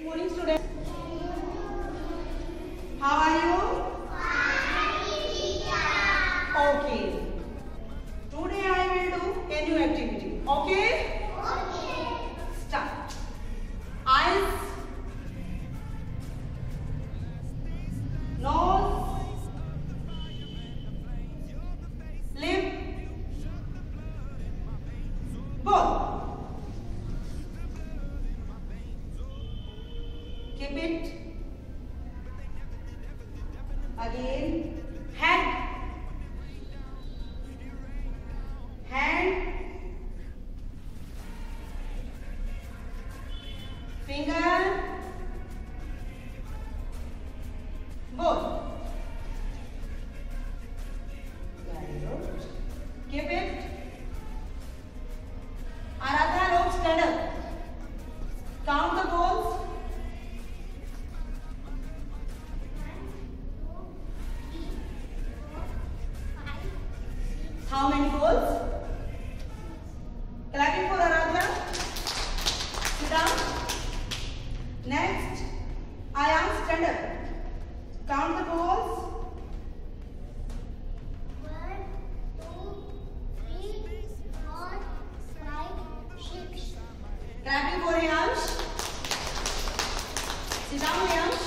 Morning, students. How are you? Okay. Today I will do a new activity. Okay? Start. Eyes, nose, lip, both. Keep it. Again. Head, hand, finger, both. Very good. Keep it. Aradhya, look, stand up. Count the balls. How many balls? Clapping for Aradhya. Sit down. Next, Ayan, stand up. Count the balls. 1, 2, 3, 4, 5, 6. Clapping for Ayansh. Sit down, Ayansh.